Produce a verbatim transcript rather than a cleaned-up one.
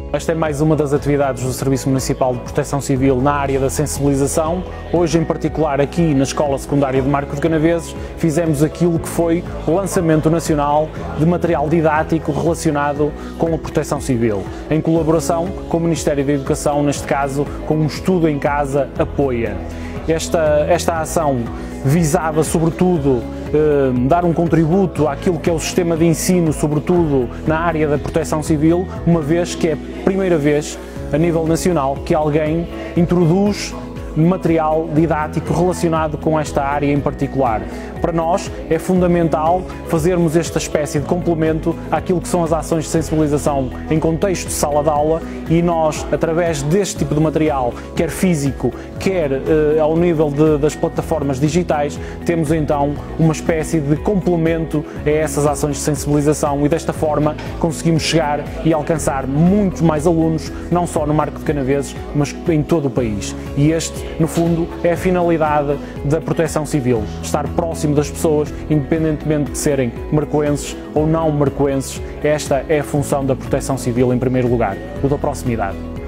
Esta é mais uma das atividades do Serviço Municipal de Proteção Civil na área da sensibilização. Hoje, em particular, aqui na Escola Secundária de Marco de Canaveses, fizemos aquilo que foi o lançamento nacional de material didático relacionado com a proteção civil, em colaboração com o Ministério da Educação, neste caso com o Estudo em Casa Apoia. Esta, esta ação visava, sobretudo, eh, dar um contributo àquilo que é o sistema de ensino, sobretudo na área da proteção civil, uma vez que é a primeira vez a nível nacional que alguém introduz material didático relacionado com esta área em particular. Para nós é fundamental fazermos esta espécie de complemento àquilo que são as ações de sensibilização em contexto de sala de aula, e nós, através deste tipo de material, quer físico, quer eh, ao nível de, das plataformas digitais, temos então uma espécie de complemento a essas ações de sensibilização, e desta forma conseguimos chegar e alcançar muitos mais alunos, não só no Marco de Canaveses, mas em todo o país. E este, no fundo, é a finalidade da proteção civil, estar próximo das pessoas, independentemente de serem marcoenses ou não marcoenses. Esta é a função da proteção civil em primeiro lugar, o da proximidade.